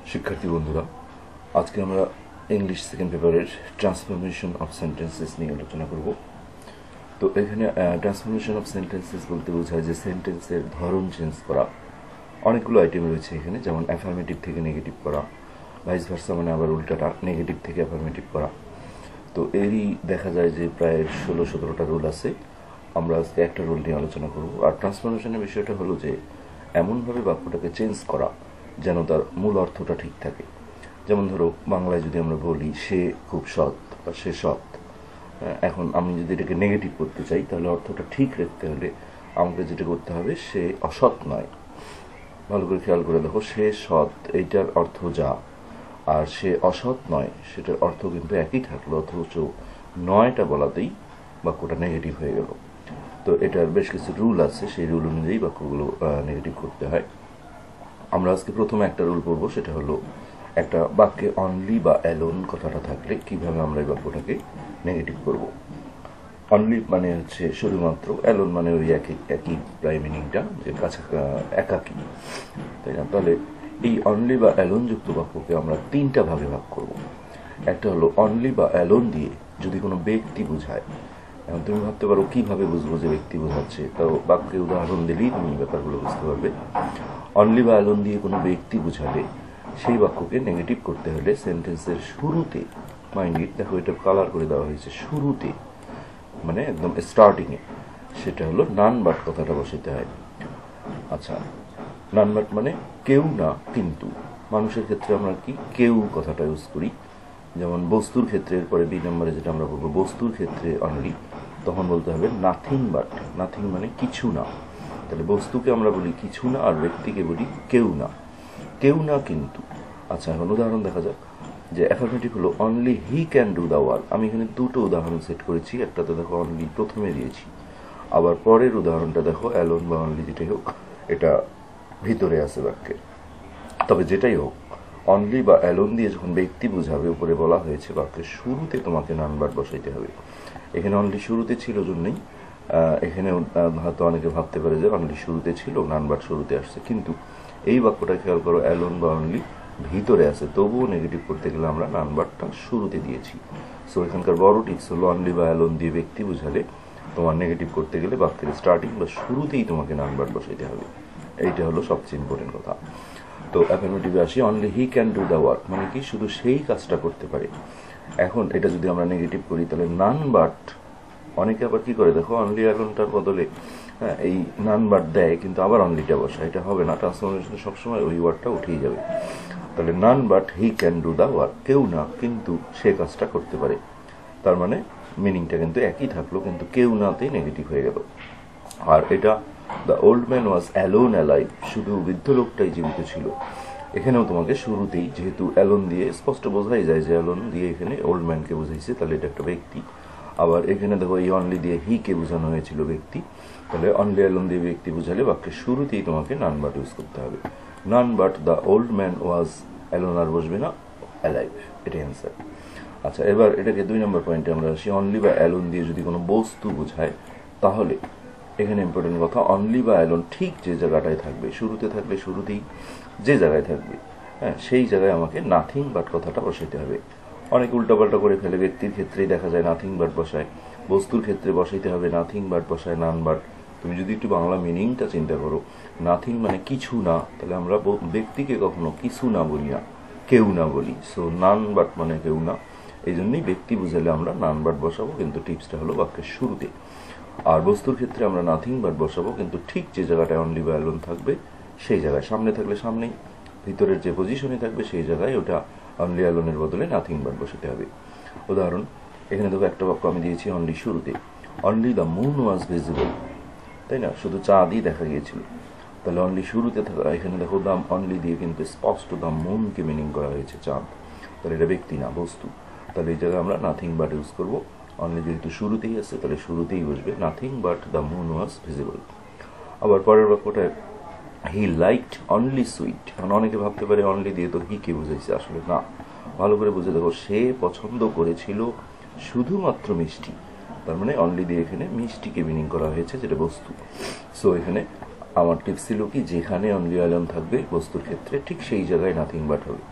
শিক্ষার্থী বন্ধুরা, আজকে আমরা ইংলিশ সেকেন্ড পেপারের ট্রান্সফরমেশন অফ সেন্টেন্সেস নিয়ে আলোচনা করব। তো এখানে ট্রান্সফরমেশন অফ সেন্টেন্সেস বলতে বোঝায় যে সেন্টেন্সের ধরন চেঞ্জ করা। অনেকগুলো আইটেম রয়েছে এখানে, যেমন অ্যাফার্মেটিভ থেকে নেগেটিভ করা, ভাইস ভার্সা মানে আবার উল্টাটা নেগেটিভ থেকে অ্যাফার্মেটিভ করা। তো এরই দেখা যায় যে প্রায় 16-17টা রুল আছে। আমরা আজকে একটা রুল নিয়ে আলোচনা করব। আর ট্রান্সফরমেশনের বিষয়টা হলো যে এমনভাবে বাক্যটাকে চেঞ্জ করা যেন তার মূল অর্থটা ঠিক থাকে। যেমন ধরো, বাংলায় যদি আমরা বলি সে খুব সৎ বা সে সৎ, এখন আমি যদি এটাকে নেগেটিভ করতে চাই তাহলে অর্থটা ঠিক রাখতে হলে আমাকে যেটা করতে হবে, সে অসৎ নয়। ভালো করে খেয়াল করে দেখো, সে সৎ এইটার অর্থ যা, আর সে অসৎ নয় সেটার অর্থ কিন্তু একই থাকলো, অথচ নয়টা বলাতেই বাক্যটা নেগেটিভ হয়ে গেল। তো এটার বেশ কিছু রুল আছে, সেই রুল অনুযায়ী বাক্যগুলো নেগেটিভ করতে হয়। আমরা আজকে প্রথমে একটা রুল পড়বো, সেটা হলো একটা বাক্যে অনলি বা অ্যালোন কথাটা থাকলে কিভাবে আমরা এই বাক্যটাকে নেগেটিভ করব। অনলি মানে হচ্ছে শুধুমাত্র, অ্যালোন মানে ওই একই প্রায় মিনিংটা, যে কাছে একাকী, তাই না? তাহলে এই অনলি বা অ্যালোন যুক্ত বাক্যকে আমরা তিনটা ভাগে ভাগ করব। একটা হলো অনলি বা অ্যালোন দিয়ে যদি কোনো ব্যক্তি বোঝায়। এখন তুমি ভাবতে পারো কিভাবে বুঝবো যে ব্যক্তি বোঝাচ্ছে, তাও বাক্যে উদাহরণ দিলেই তুমি ব্যাপারগুলো বুঝতে পারবে। অনলি বা অ্যালোন দিয়ে কোনো ব্যক্তি বোঝালে সেই বাক্যকে নেগেটিভ করতে হলে সেন্টেন্সের শুরুতে, মাইন্ড ইট, দেখো এটা কালার করে দেওয়া হয়েছে, শুরুতে মানে একদম স্টার্টিংয়ে, সেটা হলো নান বাট কথাটা বসাতে হয়। আচ্ছা, নান বাট মানে কেউ না কিন্তু। মানুষের ক্ষেত্রে আমরা কি কেউ কথাটা ইউজ করি। যেমন বস্তুর ক্ষেত্রে, এরপরে বি নম্বরে যেটা আমরা বলবো, বস্তুর ক্ষেত্রে অনলি, তখন বলতে হবে নাথিং বাট। নাথিং মানে কিছু না। তাহলে বস্তুকে আমরা বলি কিছু না, আর ব্যক্তিকে বলি কেউ না, কেউ না কিন্তু। আচ্ছা, এখন উদাহরণ দেখা যাক। যে অ্যাফার্মেটিভ হলো only he can do the work. আমি এখানে দুটো উদাহরণ সেট করেছি, একটাতে দেখো অনলি প্রথমে দিয়েছি, আবার পরের উদাহরণটা দেখো অ্যালোন বা অনলি যেটাই হোক এটা ভিতরে আছে বাক্যের। তবে যেটাই হোক, অনলি বা অ্যালোন দিয়ে যখন ব্যক্তি বোঝাবে, উপরে বলা হয়েছে বাক্যের শুরুতে তোমাকে নান বাট বসাইতে হবে। এখানে অনলি শুরুতে ছিল জন্যই এখানে হয়তো অনেকে ভাবতে পারে যে অনলি শুরুতে ছিল, নান বাট শুরুতে আসছে, কিন্তু এই বাক্যটা খেয়াল করো, অ্যালোন বা অনলি ভিতরে আছে, তবুও নেগেটিভ করতে গেলে আমরা নান বাটটা শুরুতে দিয়েছি। সো এখানকার বড় টিপস হলো অনলি বা অ্যালোন দিয়ে ব্যক্তি বোঝালে তোমার নেগেটিভ করতে গেলে বাক্যের স্টার্টিং বা শুরুতেই তোমাকে নান বাট বসাইতে হবে। এইটা হলো সবচেয়ে ইম্পর্টেন্ট কথা। তো অ্যাফার্মেটিভে আসি, only he can do the work মানে কি, শুধু সেই কাজটা করতে পারে। এখন এটা যদি আমরা নেগেটিভ করি তাহলে নান বাট, অনেকে আবার কি করে দেখো, অনলি অ্যালোনটার বদলে এই নান বাট দেয়, কিন্তু আবার অনলিটা বসা, এটা হবে না। ট্রান্সফরমেশনে সবসময় ওই ওয়ার্ডটা উঠেই যাবে। তাহলে none but he can do the work, কেউ না কিন্তু সে কাজটা করতে পারে। তার মানে মিনিংটা কিন্তু একই থাকলো, কিন্তু কেউ নাতেই নেগেটিভ হয়ে গেল। আর এটা the old man was alone alive, শুধু বৃদ্ধ লোকটাই জীবিত ছিল। এখানেও তোমাকে শুরুতেই, যেহেতু অ্যালোন দিয়ে স্পষ্ট বোঝাই যায় যে অ্যালোন দিয়ে এখানে ওল্ড ম্যানকে বোঝাইছে, তাহলে এটা একটা ব্যক্তি। আবার এখানে দেখো এই অনলি দিয়ে হি কে বোঝানো হয়েছিল ব্যক্তি, তাহলে অনলি অ্যালোন দিয়ে ব্যক্তি বোঝালে বাক্যের শুরুতেই তোমাকে নান বাট ইউজ করতে হবে। None but the old man was, alone আর বসবে না, অ্যালাইভ, এটাই অ্যান্সার। আচ্ছা, এবার এটাকে 2 নম্বর পয়েন্টে আমরা আসি। অনলি বা অ্যালোন দিয়ে যদি কোনো বস্তু বোঝায়, তাহলে এখানে ইম্পর্টেন্ট কথা, অনলি বা অ্যালোন ঠিক যে জায়গাটায় থাকবে, শুরুতে থাকলে শুরুতেই যে জায়গায় থাকবে, সেই জায়গায় আমাকে নাথিং বাট কথাটা বসাইতে হবে। অনেক উল্টাপাল্টা করে ফেলে, ব্যক্তির ক্ষেত্রেই দেখা যায় নাথিং বাট বসায়, বস্তুর ক্ষেত্রে বসাইতে হবে নাথিং বাট বসায় নান বাট। তুমি যদি একটু বাংলা মিনিংটা চিন্তা করো, নাথিং মানে কিছু না, তাহলে আমরা ব্যক্তিকে কখনো কিছু না বলি না, কেউ না বলি। সো নান বাট মানে কেউ না, এই জন্যই ব্যক্তি বুঝালে আমরা নান বাট বসাবো, কিন্তু টিপসটা হলো বাক্যের শুরুতে। আর বস্তুর ক্ষেত্রে আমরা নাথিং বাট বসাবো, কিন্তু ঠিক যে জায়গাটায় অনলি বা অ্যালোন থাকবে সেই জায়গায়, সামনে থাকলে সামনেই, ভিতরের যে পজিশনে থাকবে সেই জায়গায় ওটা অনলি অ্যালোনের বদলে নাথিং বাট বসাতে হবে। উদাহরণ, এখানে দেখো একটা বাক্য আমি দিয়েছি অনলি শুরুতে, only the moon was visible, তাই না, শুধু চাঁদই দেখা গিয়েছিল। তাহলে অনলি শুরুতে থাকা, এখানে দেখো দাম অনলি দিয়ে কিন্তু স্পষ্ট দ্য মুনকে মিনিং করা হয়েছে, চাঁদ। তাহলে এটা ব্যক্তি না, বস্তু। তাহলে এই জায়গায় আমরা নাথিং বাট ইউজ করবো। অনলি যেহেতু শুরুতেই আছে, তাহলে শুরুতেই বসবে nothing but the moon was visible. আবার পরের বাক্যটা, হি লাইকড অনলি সুইট। এখন অনেকে ভাবতে পারে অনলি দিয়ে তো হি কে বুঝাইছে, আসলে না, ভালো করে বুঝে দেখো, সে পছন্দ করেছিল শুধুমাত্র মিষ্টি। তার মানে অনলি দিয়ে এখানে মিষ্টিকে মিনিং করা হয়েছে, যেটা বস্তু। সো এখানে আমার টিপস ছিল কি, যেখানে অনলি অ্যালোন থাকবে বস্তুর ক্ষেত্রে, ঠিক সেই জায়গায় নাথিং বাট হবে।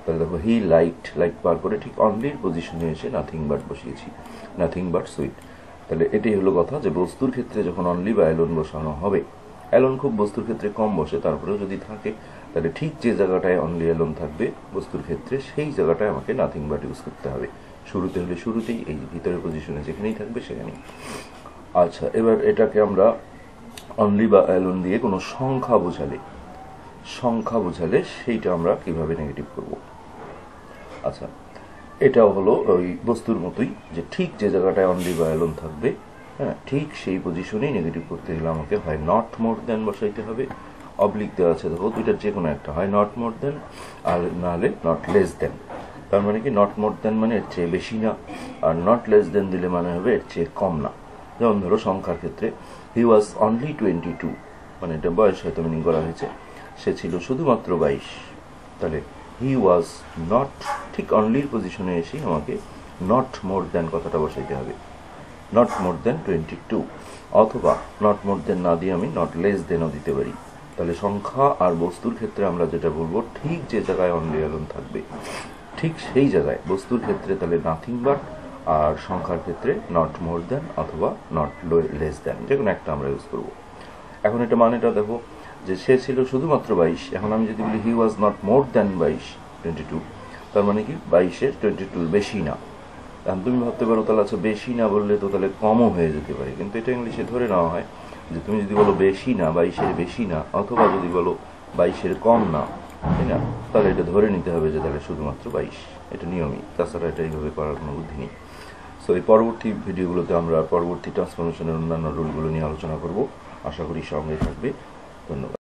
তাহলে দেখো হি লাইকড, লাইক পার করে ঠিক অনলির পজিশনে এসে নাথিং বাট বসিয়েছি, নাথিং বাট সুইট। তাহলে এটাই হলো কথা যে বস্তুর ক্ষেত্রে যখন অনলি বা অ্যালোন বসানো হবে, অ্যালোন খুব বস্তুর ক্ষেত্রে কম বসে, তারপরেও যদি থাকে তাহলে ঠিক যে জায়গাটায় অনলি অ্যালোন থাকবে বস্তুর ক্ষেত্রে সেই জায়গাটায় আমাকে নাথিং বাট ইউজ করতে হবে। শুরুতে হলে শুরুতেই, এই ভিতরের পজিশনে যেখানেই থাকবে সেখানেই। আচ্ছা, এবার এটাকে আমরা অনলি বা অ্যালোন দিয়ে কোনো সংখ্যা বোঝালে সেইটা আমরা কিভাবে নেগেটিভ করব। আচ্ছা, এটাও হলো ওই বস্তুর মতোই, যে ঠিক যে জায়গাটায় অনলি বা অ্যালোন থাকবে, হ্যাঁ, ঠিক সেই পজিশনেই নেগেটিভ করতে গেলে আমাকে হয় নট মোর দেন বসাইতে হবে, অবলিক দেওয়া আছে দেখো, দুইটার যে কোনো একটা, হয় নট মোর দেন আর নাহলে নট লেস দেন। তার মানে কি, নট মোর দেন মানে এর চেয়ে বেশি না, আর নট লেস দেন দিলে মানে হবে এর চেয়ে কম না। যেমন ধরো সংখ্যার ক্ষেত্রে হি ওয়াজ অনলি 22, মানে এটা বয়স হয়তো মিনিং করা হয়েছে, সে ছিল শুধুমাত্র 22। তাহলে হি ওয়াজ নট, ঠিক অনলির পজিশনে এসে আমাকে নট মোর দেন কথাটা বসাইতে হবে, নট মোর দেন 22। অথবা নট মোর দেন না দিয়ে আমি নট লেস দেনও দিতে পারি। তাহলে সংখ্যা আর বস্তুর ক্ষেত্রে আমরা যেটা বলবো, ঠিক যে জায়গায় অনলি অ্যালোন থাকবে ঠিক সেই জায়গায় বস্তুর ক্ষেত্রে তাহলে নাথিং বাট, আর সংখ্যার ক্ষেত্রে নট মোর দেন অথবা নট লেস দেন, যে কোনো একটা আমরা ইউজ করবো। এখন এটা মানেটা দেখো, যে সে ছিল শুধুমাত্র 22, এখন আমি যদি বলি হি ওয়াজ নট মোর দেন 22, তার মানে কি 22-এর 22 বেশি না। এখন তুমি ভাবতে পারো তাহলে আচ্ছা বেশি না বললে তো তাহলে কমও হয়ে যেতে পারে, কিন্তু এটা ইংলিশে ধরে নেওয়া হয় যে তুমি যদি বলো বেশি না, 22-এর বেশি না, অথবা যদি বলো 22-এর কম না, তাই না, তাহলে এটা ধরে নিতে হবে যে তাহলে শুধুমাত্র 22, এটা নিয়মই, তাছাড়া এটা এইভাবে করার কোনো বুদ্ধি নেই। সো এই পরবর্তী ভিডিওগুলোতে আমরা পরবর্তী ট্রান্সফরমেশনের অন্যান্য রুলগুলো নিয়ে আলোচনা করব, আশা করি সঙ্গে থাকবে। ধন্যবাদ।